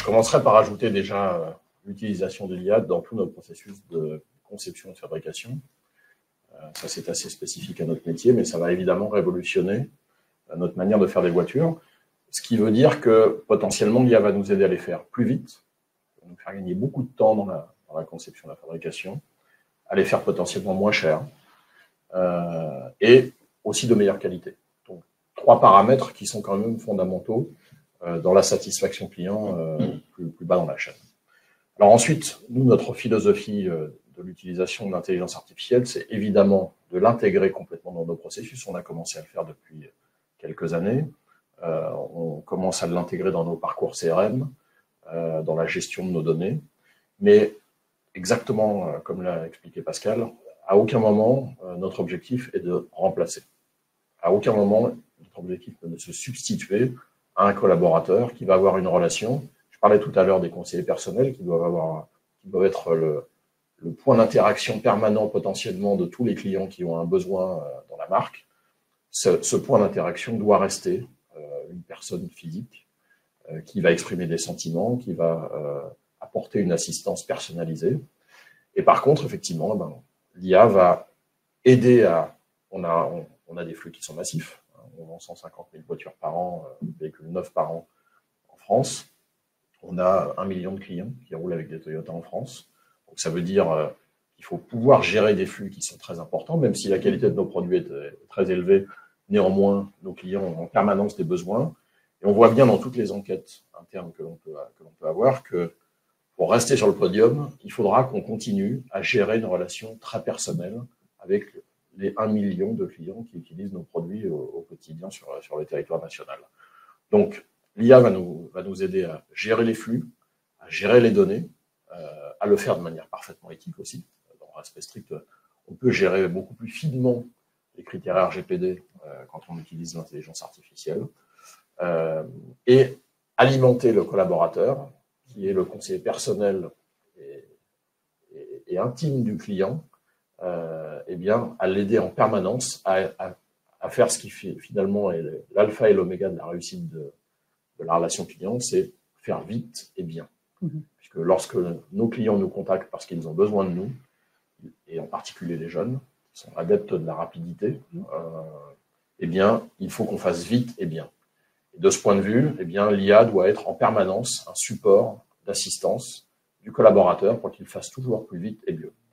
commencerai par ajouter déjà l'utilisation de l'IA dans tout notre processus de conception et de fabrication. Ça, c'est assez spécifique à notre métier, mais ça va évidemment révolutionner notre manière de faire des voitures. Ce qui veut dire que potentiellement, l'IA va nous aider à les faire plus vite, nous faire gagner beaucoup de temps dans la conception et la fabrication, à les faire potentiellement moins cher, et aussi de meilleure qualité. Donc, 3 paramètres qui sont quand même fondamentaux dans la satisfaction client plus bas dans la chaîne. Alors ensuite, nous, notre philosophie de l'utilisation de l'intelligence artificielle, c'est évidemment de l'intégrer complètement dans nos processus. On a commencé à le faire depuis quelques années. On commence à l'intégrer dans nos parcours CRM, dans la gestion de nos données. Mais exactement comme l'a expliqué Pascal, à aucun moment, notre objectif est de remplacer. À aucun moment, notre objectif est de se substituer à un collaborateur qui va avoir une relation. Je parlais tout à l'heure des conseillers personnels qui doivent être le point d'interaction permanent potentiellement de tous les clients qui ont un besoin dans la marque. Ce point d'interaction doit rester une personne physique qui va exprimer des sentiments, qui va apporter une assistance personnalisée. Et par contre, effectivement, l'IA va aider à... On a des flux qui sont massifs. On vend 150 000 voitures par an, véhicules neufs par an en France. On a 1 million de clients qui roulent avec des Toyota en France. Donc ça veut dire qu'il faut pouvoir gérer des flux qui sont très importants, même si la qualité de nos produits est très élevée. Néanmoins, nos clients ont en permanence des besoins. Et on voit bien dans toutes les enquêtes internes que l'on peut avoir que pour rester sur le podium, il faudra qu'on continue à gérer une relation très personnelle avec les 1 million de clients qui utilisent nos produits au quotidien sur le territoire national. Donc, l'IA va nous aider à gérer les flux, à gérer les données, à le faire de manière parfaitement éthique aussi. Dans le respect strict, on peut gérer beaucoup plus finement les critères RGPD quand on utilise l'intelligence artificielle et alimenter le collaborateur, qui est le conseiller personnel et intime du client, eh bien, à l'aider en permanence à faire ce qui finalement est l'alpha et l'oméga de la réussite de la relation client, c'est faire vite et bien. Puisque lorsque nos clients nous contactent parce qu'ils ont besoin de nous, et en particulier les jeunes, qui sont adeptes de la rapidité, eh bien, il faut qu'on fasse vite et bien. Et de ce point de vue, eh bien, l'IA doit être en permanence un support d'assistance du collaborateur pour qu'il fasse toujours plus vite et mieux.